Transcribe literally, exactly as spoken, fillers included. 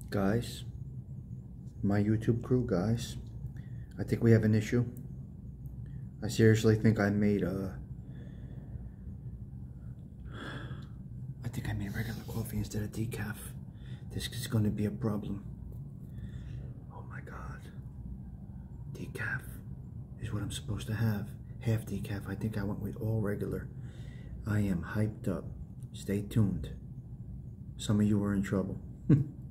Guys, my YouTube crew, guys, I think we have an issue. I seriously think I made a... I think I made regular coffee instead of decaf. This is going to be a problem. Oh my God. Decaf is what I'm supposed to have. Half decaf. I think I went with all regular. I am hyped up. Stay tuned. Some of you are in trouble.